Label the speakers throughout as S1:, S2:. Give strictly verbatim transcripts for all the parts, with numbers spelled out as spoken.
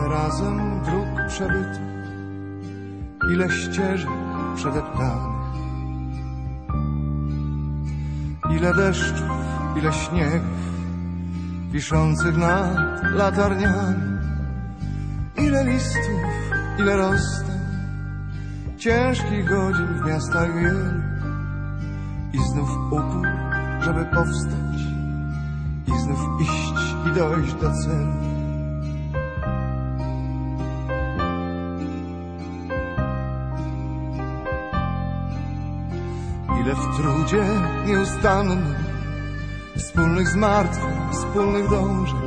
S1: Ile razem dróg przebytych, ile ścieżek przedeptanych, ile deszczów, ile śniegów wiszących nad latarniami, ile listów, ile rozstań, ciężkich godzin w miastach wielkich i znów upór, żeby powstać i znów iść i dojść do celu. Ile w trudzie nieustannym, wspólnych zmartwień, wspólnych dążeń,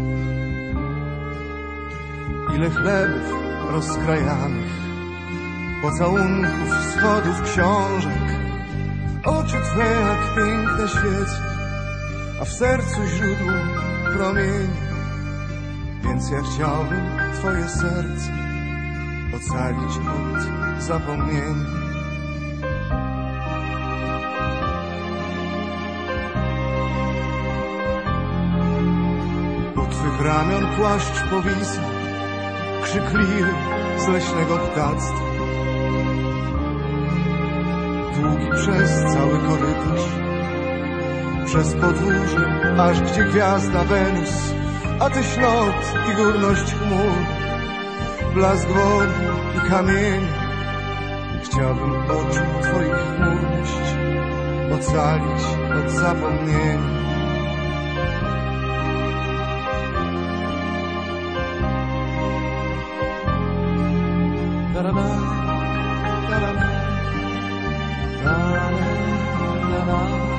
S1: ile chlebów rozkrajanych, pocałunków, schodów, książek, oczy Twe jak piękne świece, a w sercu źródło promieni. Więc ja chciałbym Twoje serce ocalić od zapomnienia. Twych ramion płaszcz powisa, krzykliwy z leśnego ptactwa, długi przez cały korytarz, przez podwórze, aż gdzie gwiazda Wenus, a Tyś lot i górność chmur, blask wody i kamienia. Chciałbym oczu Twoich chmurność ocalić od zapomnienia. Da da da, da da da, da da da da.